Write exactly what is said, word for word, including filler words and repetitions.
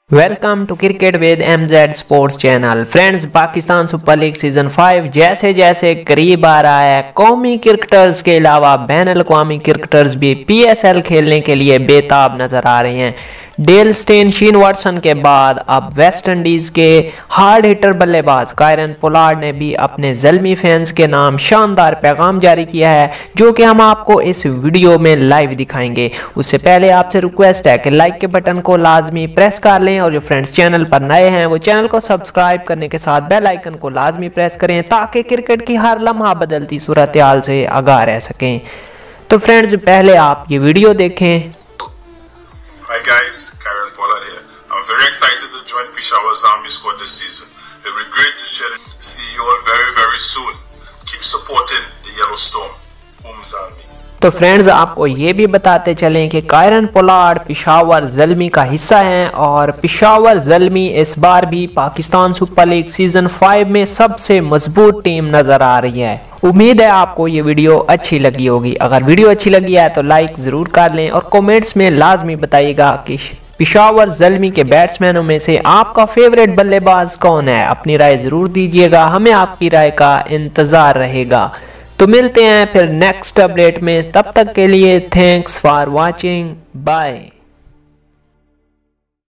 Welcome to cricket with MZ sports channel. Friends, Pakistan super league season five जैसे जैसे करीब आ रहा है, कौमी क्रिकेटर्स के अलावा बैन अल-अक़वामी क्रिकेटर्स भी पीएसएल खेलने के लिए बेताब नजर आ रहे हैं। डेल स्टेन, शीन वाटसन के बाद अब वेस्ट इंडीज के हार्ड हिटर बल्लेबाज कायरन पोलार्ड ने भी अपने ज़ल्मी फैंस के नाम शानदार पैगाम जारी किया है, जो कि हम आपको इस वीडियो में लाइव दिखाएंगे। उससे पहले आपसे रिक्वेस्ट है कि लाइक के बटन को लाजमी प्रेस कर लें और जो फ्रेंड्स चैनल पर नए हैं वो चैनल को सब्सक्राइब करने के साथ बेल आइकन को लाजमी प्रेस करें ताकि क्रिकेट की हर लम्हा बदलती सूरत हाल से आगाह रह सकें। तो फ्रेंड्स, पहले आप ये वीडियो देखें। Hi guys, Kieron Pollard here. I'm very excited to join Peshawar Zalmi squad this season. It will be great to share it. See you all very very soon. Keep supporting the Yellow Storm. Um Zalmi. तो friends, आपको ये भी बताते चलें कि Kieron Pollard Peshawar Zalmi का हिस्सा हैं और पेशावर ज़ल्मी इस बार भी Pakistan super league season five में सबसे मजबूत टीम नजर आ रही है। उम्मीद है आपको ये वीडियो अच्छी लगी होगी। अगर वीडियो अच्छी लगी है तो लाइक ज़रूर कर लें और कमेंट्स में लाजमी बताइएगा कि पेशावर ज़ल्मी के बैट्समैनों में से आपका फेवरेट बल्लेबाज कौन है। अपनी राय ज़रूर दीजिएगा, हमें आपकी राय का इंतज़ार रहेगा। तो मिलते हैं फिर नेक्स्ट अपडेट में, तब तक के लिए थैंक्स फॉर वॉचिंग, बाय।